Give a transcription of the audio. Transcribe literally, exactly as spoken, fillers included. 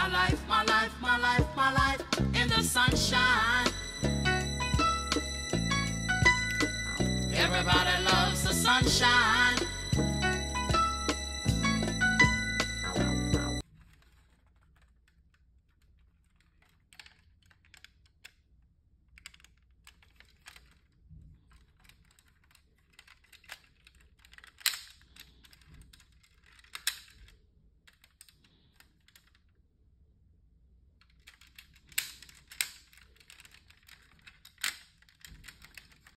my life, my life, my life, my life in the sunshine. Everybody loves the sunshine.